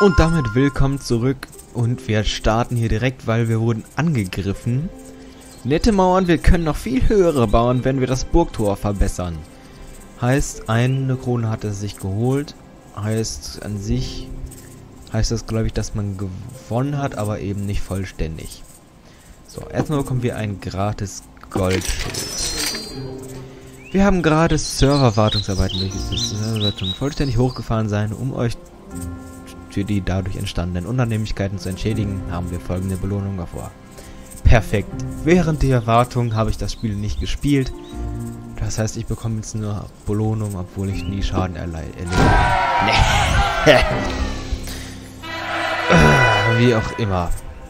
Und damit willkommen zurück und wir starten hier direkt, weil wir wurden angegriffen. Nette Mauern, wir können noch viel höhere bauen, wenn wir das Burgtor verbessern. Heißt, eine Krone hat er sich geholt. Heißt, an sich heißt das, glaube ich, dass man gewonnen hat, aber eben nicht vollständig. So, erstmal bekommen wir ein gratis Goldschild. Wir haben gerade Serverwartungsarbeiten durchgeführt. Server wird schon vollständig hochgefahren sein, um euch für die dadurch entstandenen Unannehmlichkeiten zu entschädigen, haben wir folgende Belohnung davor. Perfekt. Während der Wartung habe ich das Spiel nicht gespielt. Das heißt, ich bekomme jetzt nur Belohnung, obwohl ich nie Schaden erlebe. Nee. Wie auch immer.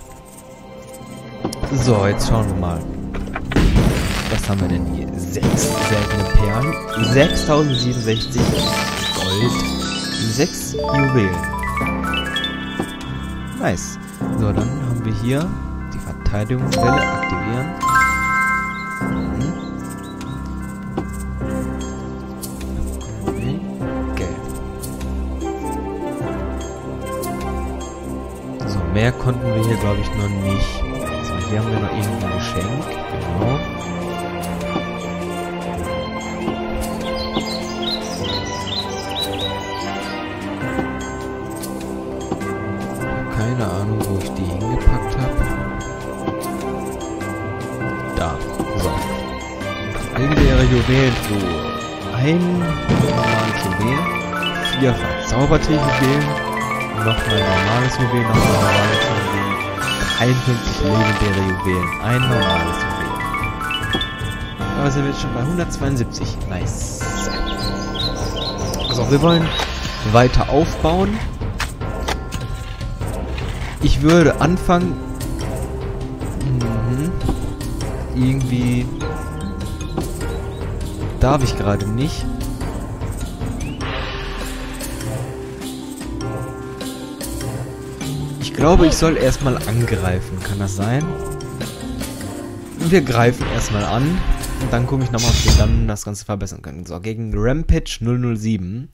So, jetzt schauen wir mal. Was haben wir denn hier? 6 seltene Perlen, 6067 Gold, 6 Juwelen. Nice. So, dann haben wir hier die Verteidigungswelle aktivieren. Okay. So, mehr konnten wir hier, glaube ich, noch nicht. So, hier haben wir noch irgendein Geschenk. Genau. Keine Ahnung, wo ich die hingepackt habe. Da. So. Legendäre Juwelentruhe. Ein normales Juwel. 4 verzauberte Juwelen. Nochmal normales Juwel. Nochmal normales Juwel. 53 legendäre Juwelen. Ein normales Juwel. Aber sind wir jetzt schon bei 172. Nice. Also, wir wollen weiter aufbauen. Ich würde anfangen. Irgendwie darf ich gerade nicht. Ich glaube, ich soll erstmal angreifen. Kann das sein? Wir greifen erstmal an. Und dann gucke ich nochmal, ob wir dann das Ganze verbessern können. So, gegen Rampage 007.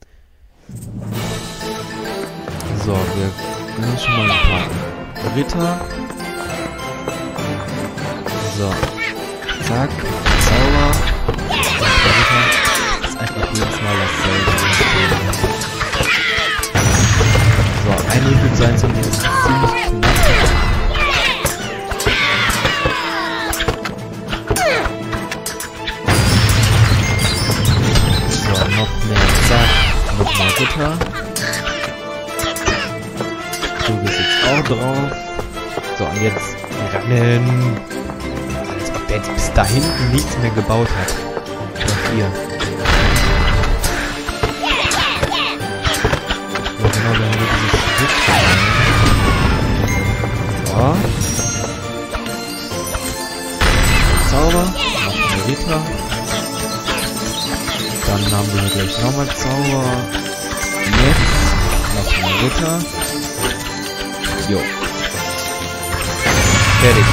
So, wir können schon mal ein paar Ritter. So. Zack. Zauber. Der Ritter ist einfach jedes Mal dasselbe. So, ein Ritter sein soll jetzt ziemlich knapp. So, noch mehr. Zack. Noch mehr Ritter. Du bist jetzt auch drauf. So, und jetzt rennen. Als ob der jetzt bis da hinten nichts mehr gebaut hat. Noch hier. So, genau, dann haben wir dieses Schritt. So. Zauber. Noch ein Ritter. Dann haben wir hier gleich nochmal Zauber. Jetzt noch ein Ritter. Jo. Fertig.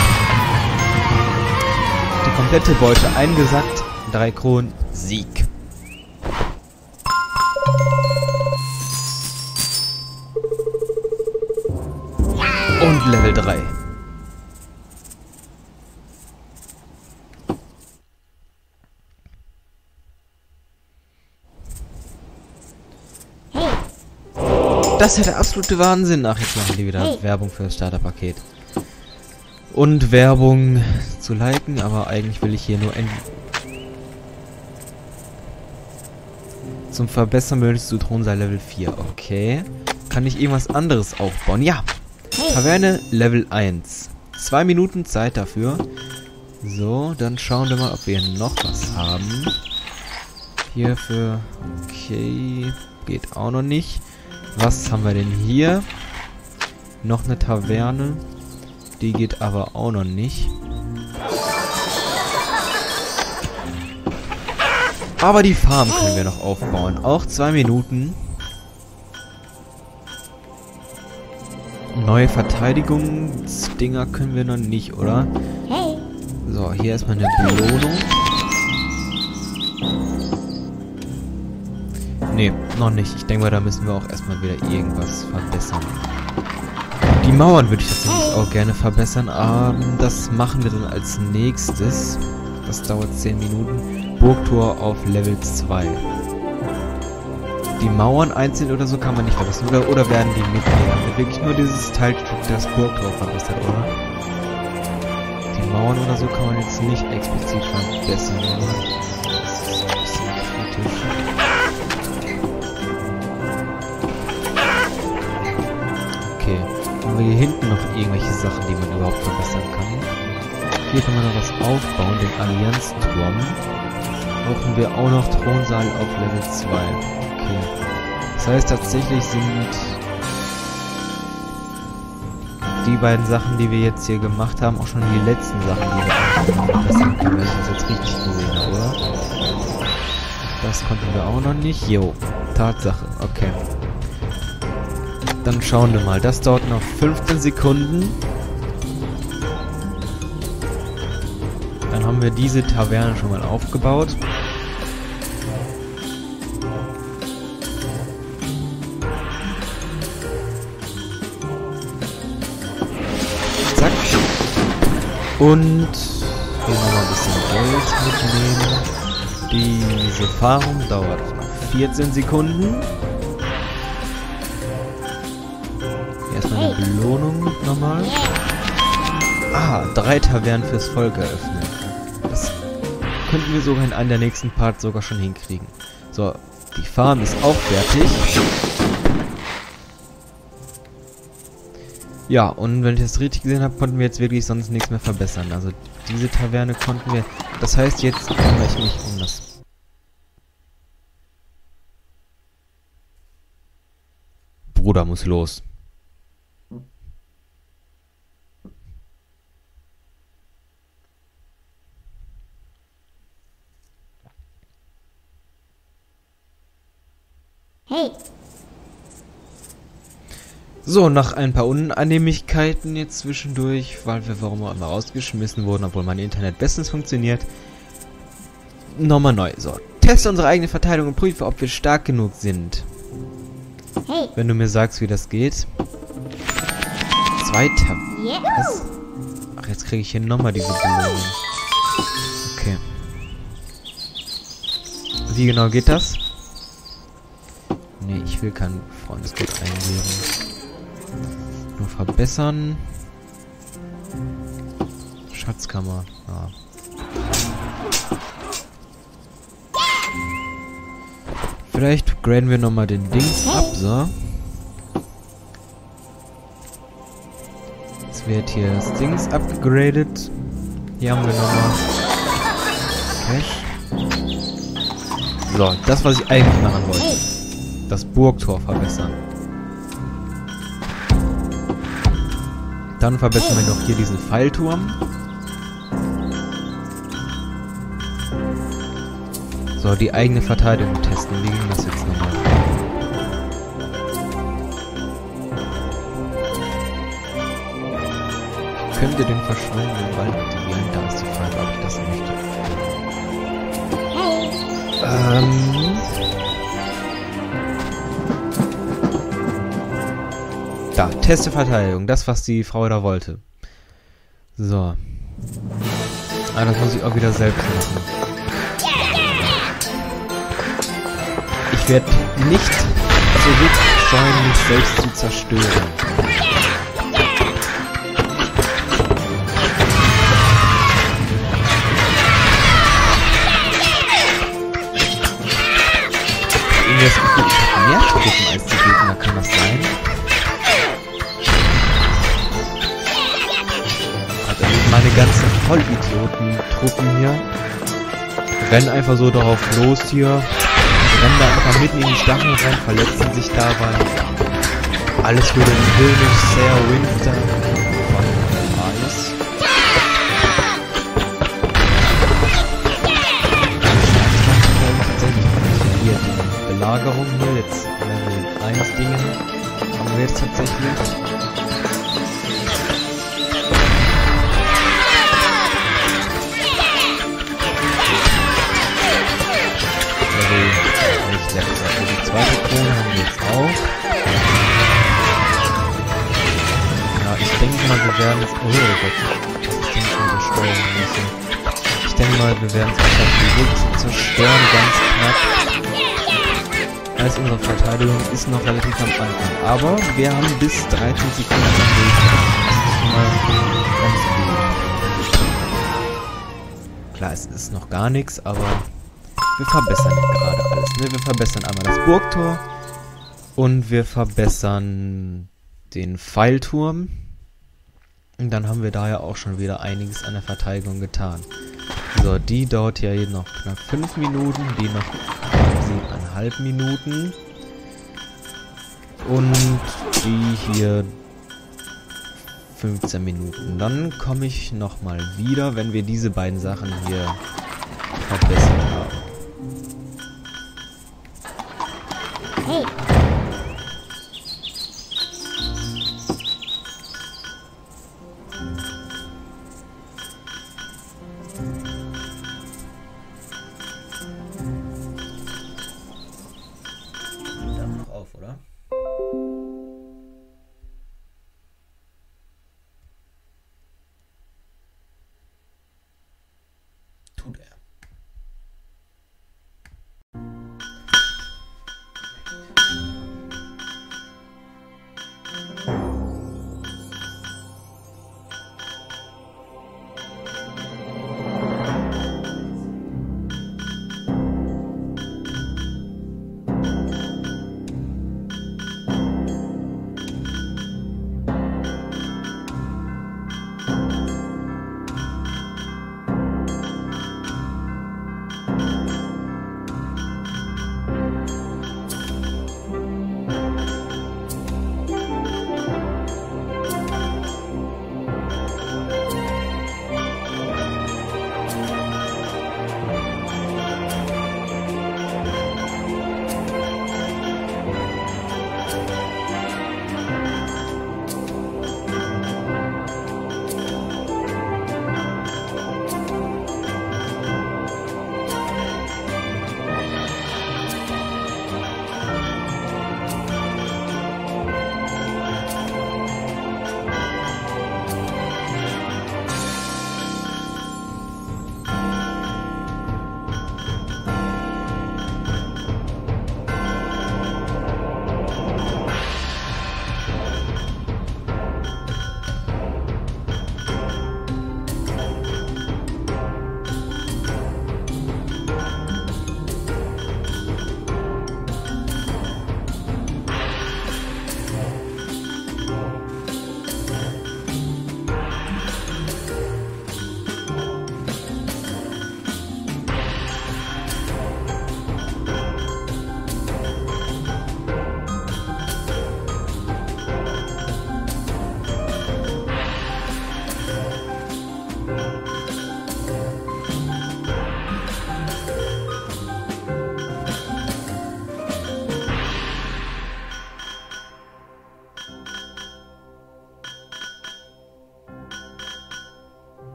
Die komplette Beute eingesackt. 3 Kronen. Sieg. Und Level 3. Das ist ja der absolute Wahnsinn. Ach, jetzt machen die wieder Werbung für das Starterpaket. Und Werbung zu liken, aber eigentlich will ich hier nur zum Verbessern benötigst du Thronsaal Level 4. Okay. Kann ich irgendwas anderes aufbauen? Ja. Taverne Level 1. 2 Minuten Zeit dafür. So, dann schauen wir mal, ob wir noch was haben. Hierfür. Okay. Geht auch noch nicht. Was haben wir denn hier? Noch eine Taverne. Die geht aber auch noch nicht. Aber die Farm können wir noch aufbauen. Auch 2 Minuten. Neue Verteidigungsdinger können wir noch nicht, oder? So, hier erstmal eine Belohnung. Nee, noch nicht. Ich denke mal, da müssen wir auch erstmal wieder irgendwas verbessern. Die Mauern würde ich tatsächlich auch gerne verbessern, aber das machen wir dann als nächstes. Das dauert 10 Minuten. Burgtor auf Level 2. Die Mauern einzeln oder so kann man nicht verbessern. Oder werden die mitnehmen? Wird wirklich nur dieses Teilstück, das Burgtor verbessert, oder? Die Mauern oder so kann man jetzt nicht explizit verbessern, oder? Das ist ein bisschen kritisch. Okay. Haben wir hier hinten noch irgendwelche Sachen, die man überhaupt verbessern kann? Hier kann man noch was aufbauen, den Allianzturm. Brauchen wir auch noch Thronsaal auf Level 2. Okay. Das heißt, tatsächlich sind die beiden Sachen, die wir jetzt hier gemacht haben, auch schon die letzten Sachen, die wir verbessern können, wenn ich das jetzt richtig gesehen habe, oder? Das konnten wir auch noch nicht. Jo, Tatsache. Okay. Dann schauen wir mal. Das dauert noch 15 Sekunden. Dann haben wir diese Taverne schon mal aufgebaut. Zack. Und hier nochmal ein bisschen Geld mitnehmen. Diese Fahrung dauert 14 Sekunden. Erstmal eine Belohnung nochmal. Ah, 3 Tavernen fürs Volk eröffnen. Das könnten wir sogar in einem der nächsten Parts sogar schon hinkriegen. So, die Farm ist auch fertig. Ja, und wenn ich das richtig gesehen habe, konnten wir jetzt wirklich sonst nichts mehr verbessern. Also diese Taverne konnten wir... Das heißt, jetzt kümmere ich mich um das... Bruder muss los. Hey. So, nach ein paar Unannehmlichkeiten jetzt zwischendurch, weil wir warum auch immer rausgeschmissen wurden, obwohl mein Internet bestens funktioniert. Nochmal neu. So, teste unsere eigene Verteidigung und prüfe, ob wir stark genug sind. Hey. Wenn du mir sagst, wie das geht. 2 Was? Ach, jetzt kriege ich hier nochmal diese Belohnung. Okay. Wie genau geht das? Nee, ich will keinen Freundescode eingeben. Nur verbessern. Schatzkammer. Ah. Vielleicht graden wir nochmal den Dings ab, so. Jetzt wird hier das Dings abgegradet. Hier haben wir nochmal Cash. So, das, was ich eigentlich machen wollte. Das Burgtor verbessern. Dann verbessern wir noch hier diesen Pfeilturm. So, die eigene Verteidigung testen. Wie ging das jetzt nochmal? Könnt ihr den verschwundenen Wald aktivieren? Da ist die Frage, ob ich das möchte. Da, Teste Verteidigung. Das, was die Frau da wollte. So. Ah, das muss ich auch wieder selbst machen. Ich werde nicht zurückscheuen, mich selbst zu zerstören. Irgendwie das Gefühl, ich habe mehr Truppen als die Gegner, kann das sein? Also meine ganzen Vollidioten-Truppen hier rennen einfach so darauf los hier. Rennen da einfach mitten in die Stacheln rein, verletzen sich dabei. Alles für den König Sir Winter von Eis. Hier die Belagerung hier, jetzt Level 1 Dinge haben wir jetzt tatsächlich. Die zweite Krone haben wir jetzt auch. denke mal, wir werden es... Oh Gott, was ist denn schon mit der Steuerung müssen? Ich denke mal, wir werden es einfach direkt zerstören, ganz knapp. Heißt, unsere Verteidigung ist noch relativ am Anfang. Aber wir haben bis 13 Sekunden am Gegner. Das ist schon mal ganz gut. Klar, es ist noch gar nichts, aber wir verbessern ja gerade alles. Ne? Wir verbessern einmal das Burgtor und wir verbessern den Pfeilturm. Und dann haben wir da ja auch schon wieder einiges an der Verteidigung getan. So, die dauert ja noch knapp 5 Minuten, die noch 7,5 Minuten. Und die hier 15 Minuten. Dann komme ich nochmal wieder, wenn wir diese beiden Sachen hier verbessert haben. Hey. Noch auf, oder? Tut er.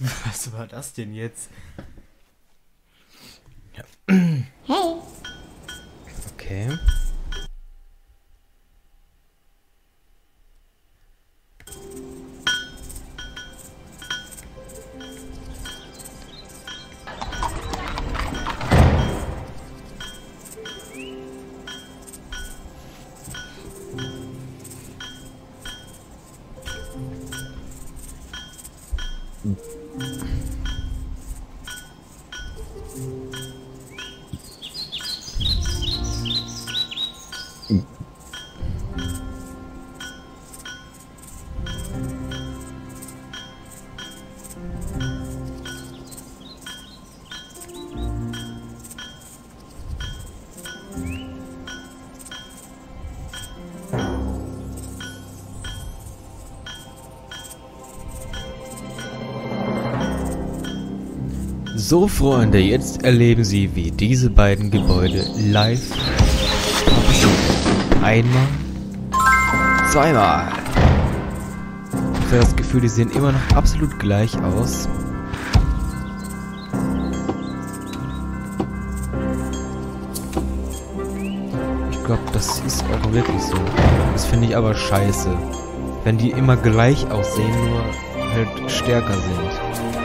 Was war das denn jetzt? Ja. Hey. Okay. So, Freunde, jetzt erleben Sie, wie diese beiden Gebäude live einmal, zweimal. Ich habe das Gefühl, die sehen immer noch absolut gleich aus. Ich glaube, das ist auch wirklich so. Das finde ich aber scheiße. Wenn die immer gleich aussehen, nur halt stärker sind.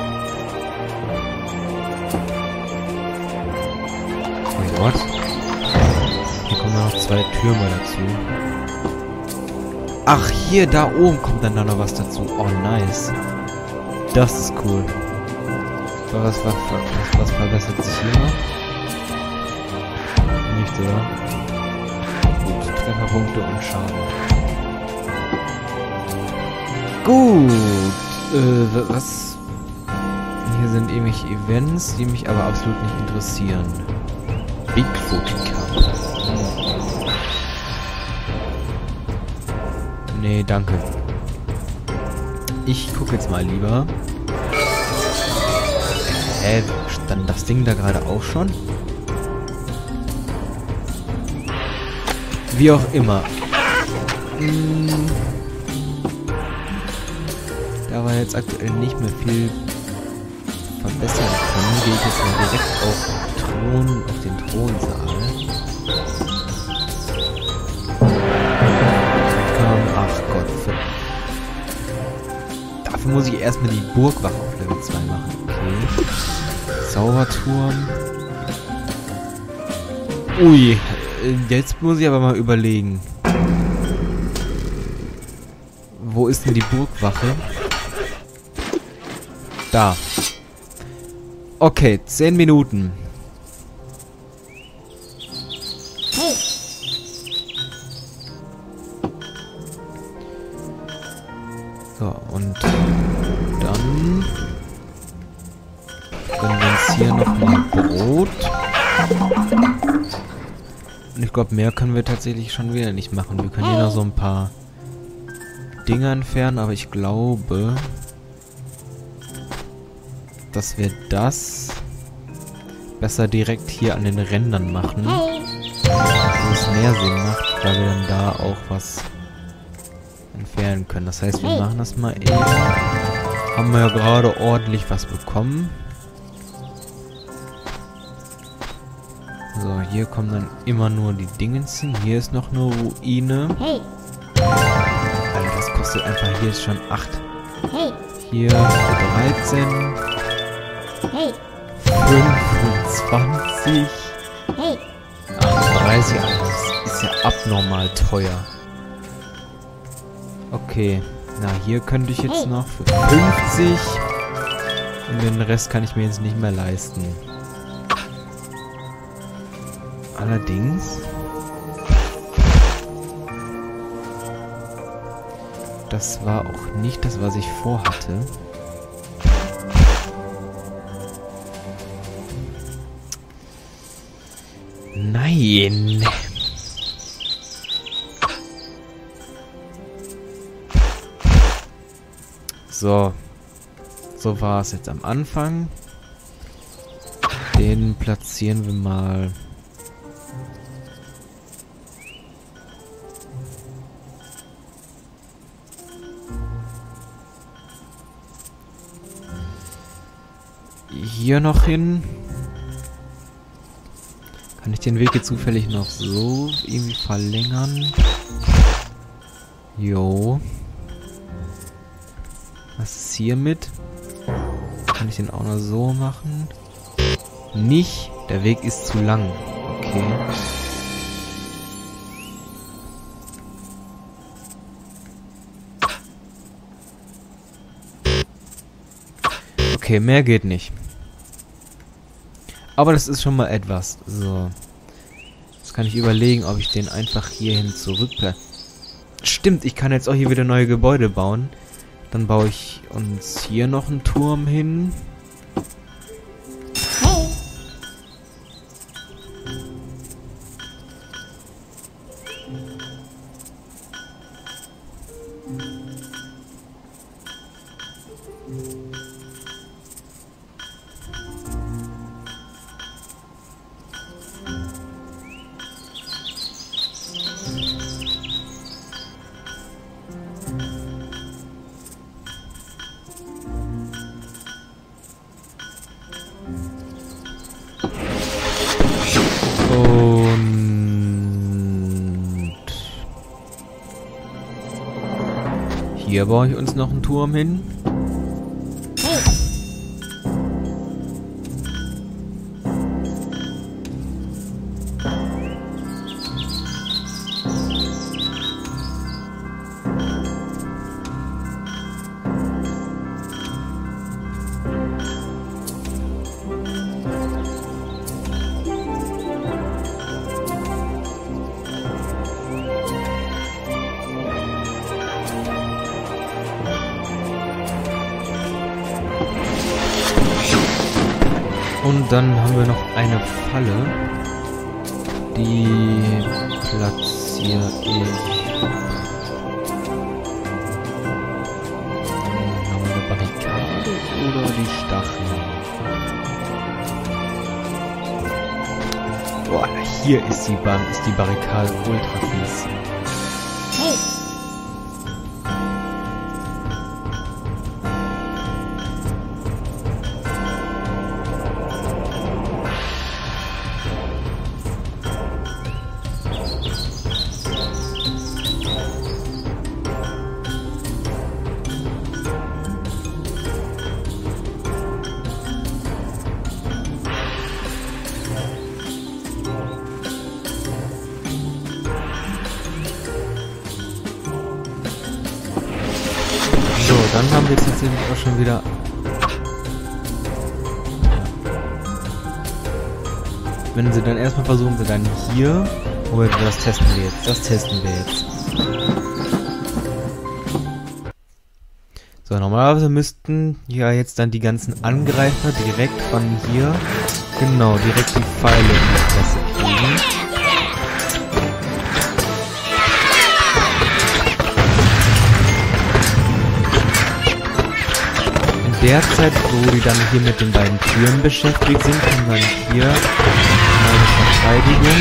Gott. Hier kommen noch 2 Türme dazu. Ach, hier, da oben kommt dann da noch was dazu. Oh, nice. Das ist cool. Was verbessert sich hier noch? Nicht, oder? Gut, Trefferpunkte und Schaden. Gut. Was? Hier sind irgendwelche Events, die mich aber absolut nicht interessieren. Bigfoot Cup. Nee, danke. Ich gucke jetzt mal lieber. Stand das Ding da gerade auch schon? Wie auch immer. Da wir jetzt aktuell nicht mehr viel verbessern können, gehe ich jetzt mal direkt auf den Thronsaal. Ach Gott. Dafür muss ich erstmal die Burgwache auf Level 2 machen. Okay. Zauberturm. Ui. Jetzt muss ich aber mal überlegen. Wo ist denn die Burgwache? Da. Okay, 10 Minuten. Hey. So, und dann gönnen wir uns hier nochmal Brot. Und ich glaube, mehr können wir tatsächlich schon wieder nicht machen. Wir können hier noch so ein paar Dinge entfernen, aber ich glaube, dass wir das besser direkt hier an den Rändern machen. Wo es mehr Sinn macht, weil wir dann da auch was entfernen können. Das heißt, wir machen das mal eben. Haben wir ja gerade ordentlich was bekommen. So, hier kommen dann immer nur die Dingens hin. Hier ist noch eine Ruine. Alter, das kostet einfach, hier ist schon 8. Hier 13. 25. 38. Das ist ja abnormal teuer. Okay. Na, hier könnte ich jetzt noch für 50. Und den Rest kann ich mir jetzt nicht mehr leisten. Allerdings... Das war auch nicht das, was ich vorhatte. Nein! So. So war es jetzt am Anfang. Den platzieren wir mal... hier noch hin. Kann ich den Weg jetzt zufällig noch so irgendwie verlängern? Jo. Was ist hiermit? Kann ich den auch noch so machen? Nicht. Der Weg ist zu lang. Okay. Okay, mehr geht nicht. Aber das ist schon mal etwas. So. Jetzt kann ich überlegen, ob ich den einfach hierhin zurück... Stimmt, ich kann jetzt auch hier wieder neue Gebäude bauen. Dann baue ich uns hier noch einen Turm hin. Hey. Und hier baue ich uns noch einen Turm hin. Hey. Und dann haben wir noch eine Falle. Die platziere ich. Haben wir eine Barrikade oder die Stacheln? Boah, hier ist die Barrikade ultra fies. Hey. So, dann haben wir jetzt tatsächlich auch schon wieder... Wenn sie dann erstmal versuchen, sie dann hier... Oh, das testen wir jetzt. Das testen wir jetzt. So, normalerweise müssten ja jetzt dann die ganzen Angreifer direkt von hier... Genau, direkt die Pfeile in die Fresse kriegen. Derzeit, wo die dann hier mit den beiden Türen beschäftigt sind, haben wir hier eine Verteidigung.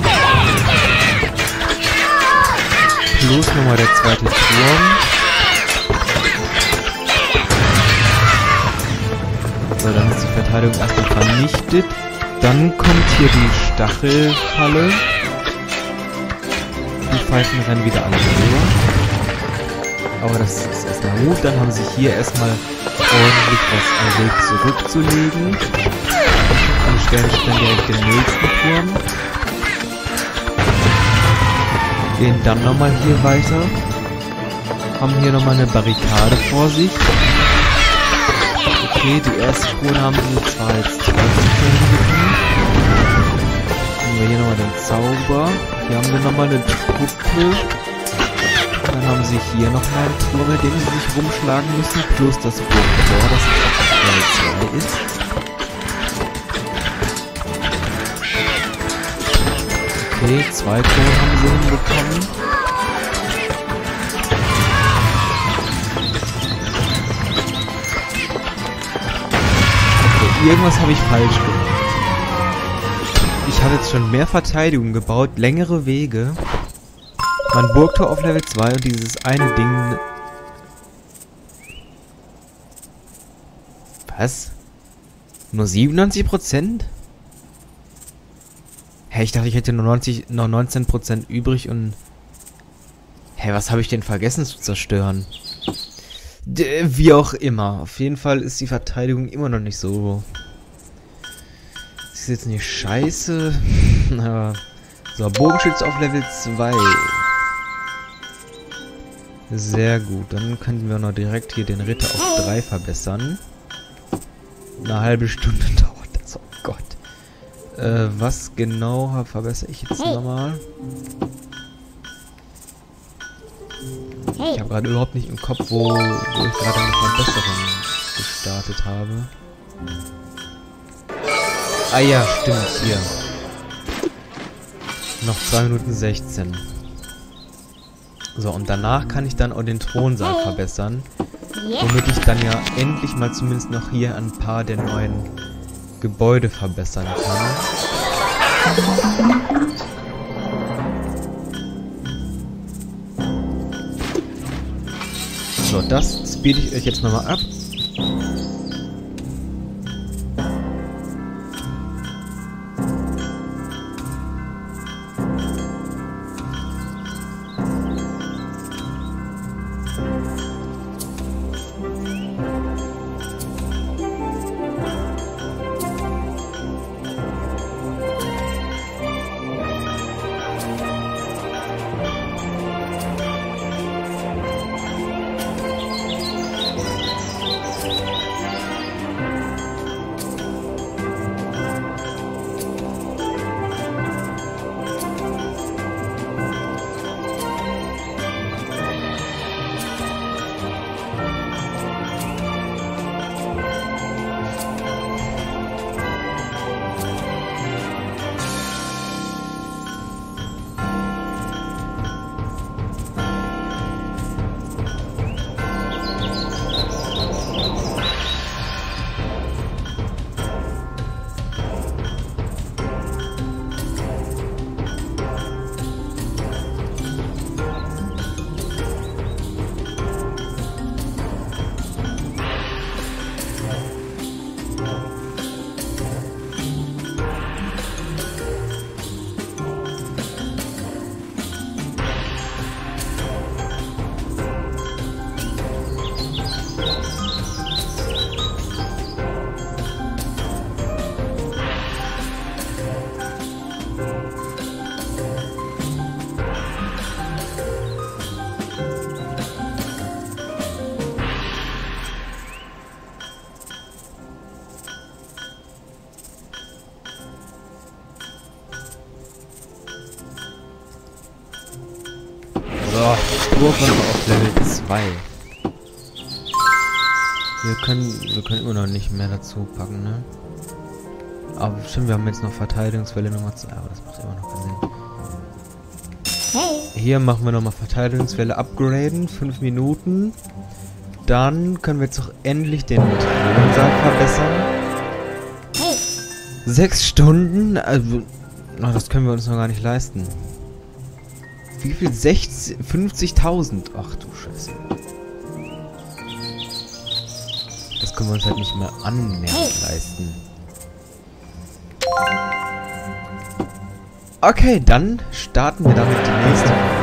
Plus nochmal der zweite Turm. So, dann ist die Verteidigung erstmal vernichtet. Dann kommt hier die Stachelfalle. Die Pfeifen rennen wieder alle rüber. Aber das ist erstmal gut. Dann haben sie hier erstmal ordentlich was am Weg zurückzulegen. Dann stellen sich dann direkt den nächsten Turm. Gehen dann nochmal hier weiter. Haben hier nochmal eine Barrikade vor sich. Okay, die erste Spur haben sie zwar jetzt gegeben. Haben wir hier nochmal den Zauber. Hier haben wir nochmal eine Truppe. Dann haben sie hier nochmal einen Turm, mit dem sie sich rumschlagen müssen, plus das Burgtor, das auf Level 2 ist. Okay, 2 Tore haben sie hinbekommen. Okay, irgendwas habe ich falsch gemacht. Ich habe jetzt schon mehr Verteidigung gebaut, längere Wege. Mein Burgtor auf Level 2 und dieses eine Ding... Was? Nur 97%? Hä, ich dachte, ich hätte nur 19% übrig und... Hä, was habe ich denn vergessen zu zerstören? Wie auch immer. Auf jeden Fall ist die Verteidigung immer noch nicht so... Ist jetzt nicht scheiße. Aber... So, Bogenschütze auf Level 2. Sehr gut. Dann könnten wir noch direkt hier den Ritter auf 3 verbessern. Eine halbe Stunde dauert das. Oh Gott. Was genau verbessere ich jetzt nochmal? Ich habe gerade überhaupt nicht im Kopf, wo ich gerade eine Verbesserung gestartet habe. Ah ja, stimmt, hier. Noch 2 Minuten 16. So, und danach kann ich dann auch den Thronsaal verbessern. Womit ich dann ja endlich mal zumindest noch hier ein paar der neuen Gebäude verbessern kann. So, das speede ich euch jetzt nochmal ab. So, Burg auf Level 2. Wir können immer noch nicht mehr dazu packen, ne? Aber stimmt, wir haben jetzt noch Verteidigungswelle Nummer 2, aber das macht immer noch keinen Sinn. Hey. Hier machen wir nochmal Verteidigungswelle upgraden, 5 Minuten. Dann können wir jetzt auch endlich den Thronsaal verbessern. Hey. 6 Stunden? Also, das können wir uns noch gar nicht leisten. Wie viel? 50.000? Ach du Scheiße. Das können wir uns halt nicht mehr annähernd leisten. Okay, dann starten wir damit die nächste Folge.